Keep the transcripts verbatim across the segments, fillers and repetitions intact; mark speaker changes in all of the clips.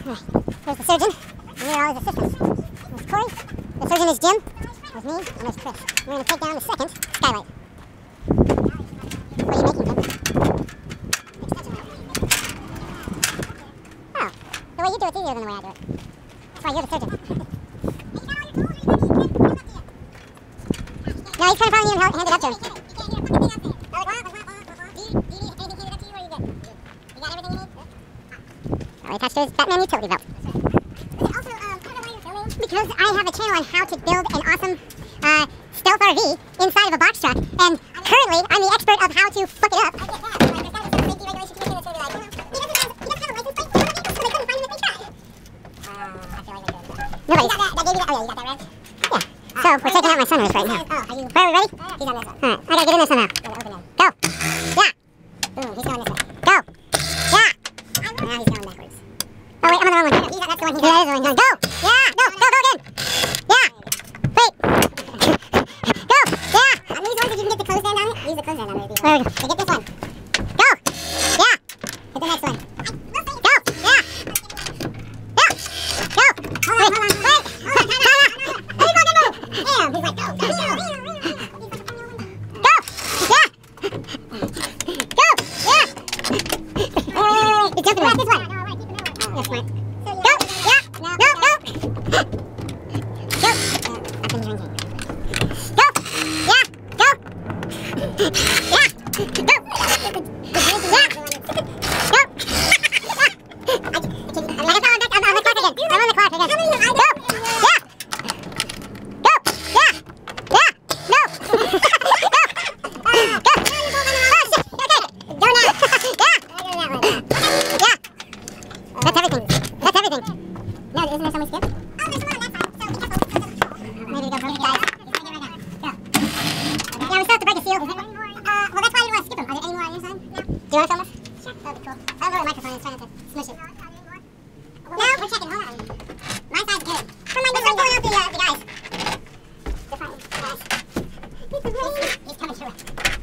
Speaker 1: Alright, here's the surgeon, and here are all his assistants. There's Corey, the surgeon is Jim, there's me, and there's Chris. We're going to take down the second skylight. What are you making, Jim? Extension light. Oh, the way you do it's easier than the way I do it. That's why you're the surgeon. No, he's trying to follow you and hand it up to him. Attached to his Batman utility belt. Also, um, because I have a channel on how to build an awesome uh, stealth R V inside of a box truck, and currently I'm the expert of how to fuck it up. I get that. Like, there's got to be some safety regulations to make it so like, he doesn't have, he doesn't have a license plate for the vehicle, so they couldn't find him if they tried. Uh, I feel like they could. Nobody's. You got that, that gave you that, oh yeah, you got that right? Yeah. Uh, so, we're taking out my sunroof right now. Oh, are you? Are we ready? He's on this one. Alright, I gotta get in this somehow. Go. Yeah. Boom, he's going this way. Go. Yeah. Now he's going backwards. Oh wait, I'm on the wrong one. He's, that's the one he's yeah, on. Go! Yeah! Go! Go! Go again! Yeah! Wait! Go! Yeah! On these ones, if you can get the close end on it, use the close end on it. There we go. So get this one. Go! Yeah! Hit the next one. Go! Yeah! Yeah! Go! Hold on, hold on. Wait! Hold on, hold on. There you go, get move! Damn! He's like, go! Go! Go! Yeah! Go! Yeah! He's jumping around. This one. Yes, Mike. Go! Yeah! No, no! Go! Go! Uh, up in your engine. Go! Yeah! Go! Yeah! Go! Yeah! Go! I'm on the clock again. I'm on the clock again. Go! Yeah! Go! Yeah! Yeah! No! Go! Go! Okay! Go now! Yeah! That's everything. That's everything. No, isn't there something skip? Oh, there's one on that side. So be careful. Maybe we go from guys. Go. Yeah, we still have to break a seal. Uh, well, that's why I didn't want to skip them. Are there any more on your side? No. Do you want to film us? Sure. That'd be cool. I'll go to the microphone and try not to smush it. No, we're checking. Hold on. My side's good. For my let's go out the, uh, the guys. The front guys. He's, he's coming through it.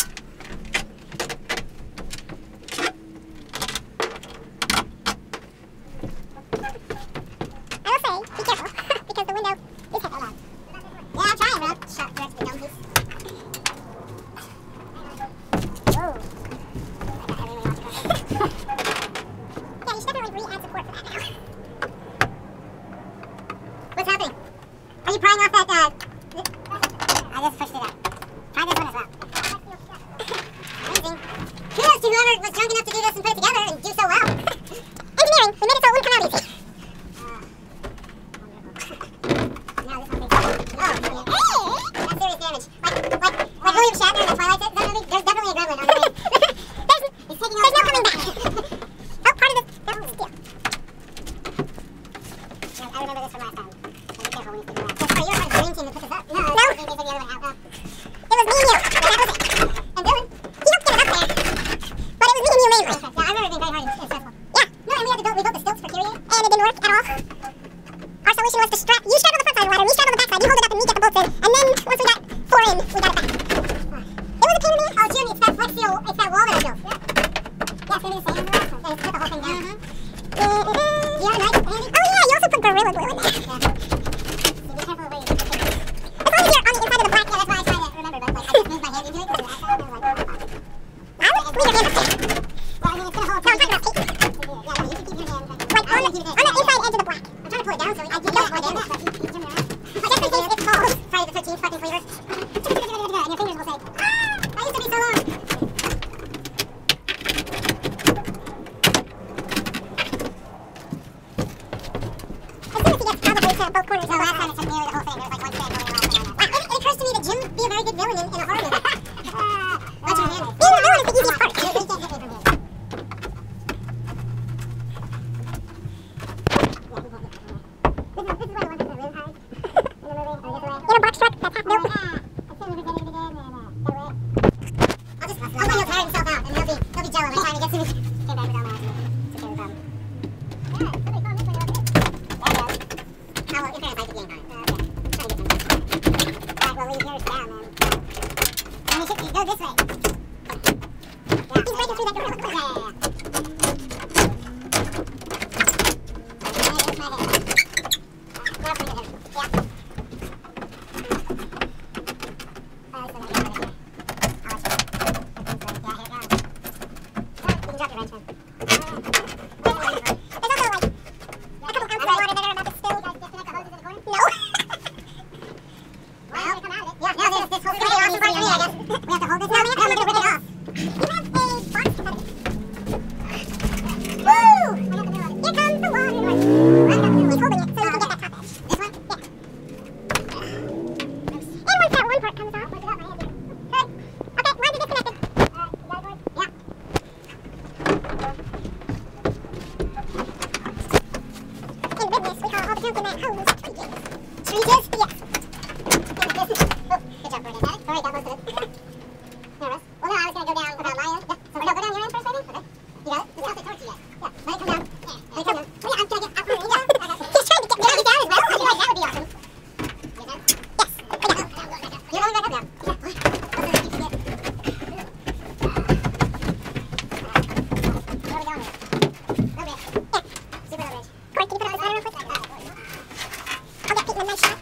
Speaker 1: Be careful, because the window is heavy. Yeah, I'm trying, bro. Shut the dumb piece. Whoa. Yeah, you should definitely re-add support for that now. What's happening? Are you prying off that, uh... I just pushed it up. Try this one as well. Amazing. Kudos to whoever was drunk enough to do this and put it together and do so well. Engineering, we made it so it wouldn't come out easy. count in that hose. Treaches? Yes. Oh, good job, Gordon. Got it? Alright, got most of it. Nervous? Well, no, I was going to go down about Lion. Yeah. So, no, go down your end first, maybe? Okay. You got it? Just count the torch yet. Yeah. Let it come down. Yeah. Let it come down. Oh, yeah, I'm going to get up. Yeah. Okay. He's trying to get me down as well. I feel like that would be awesome. You done? Yes. Right up. You're going back up now. Yeah. What? Where are we going here? Low bridge. Yeah. Super low bridge. Corey, can you put on the slider real quick? I'll get Pete in a nice shot.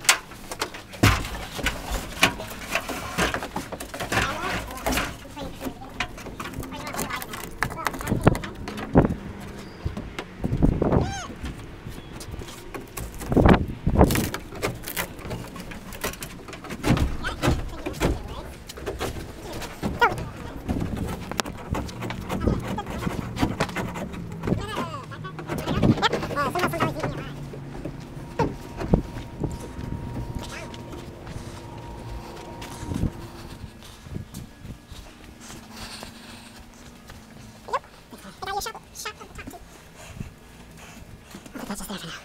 Speaker 1: That's just there for now.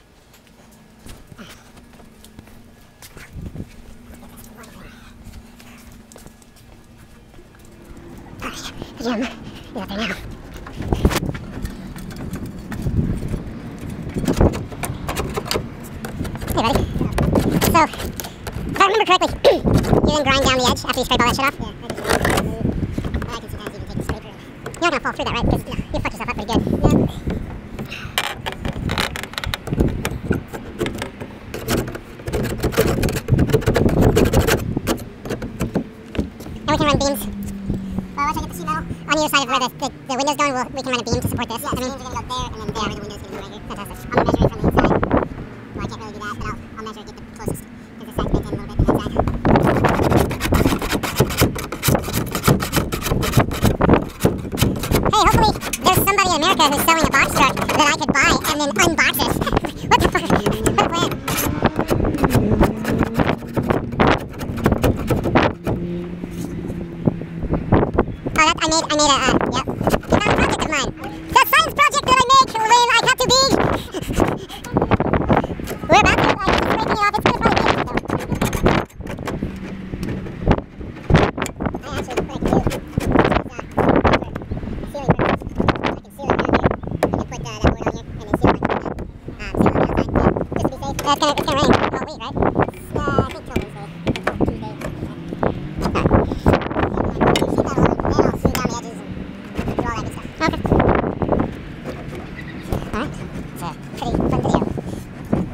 Speaker 1: Alright, the gym is up there now. Hey, buddy. So, if I remember correctly, you didn't grind down the edge after you scrape all that shit off? Yeah, I just uh, I can sometimes even take the scraper. You're not gonna fall through that, right? Because you fucked yourself up pretty good. Yeah. We can run beams. Well, once I get the sheet metal on either side of where the, the, the window's going, we'll, we can run a beam to support this. Yeah, I mean, the beams are going to go there, and then there, where the window's going to be right here. Fantastic. I'm measuring